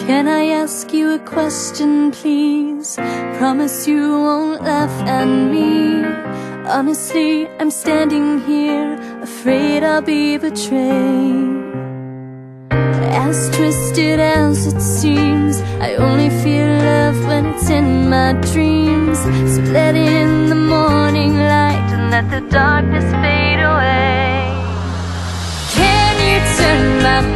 Can I ask you a question, please? Promise you won't laugh at me. Honestly, I'm standing here, afraid I'll be betrayed. As twisted as it seems, I only feel love when it's in my dreams. So let in the morning light and let the darkness fade away. Can you turn my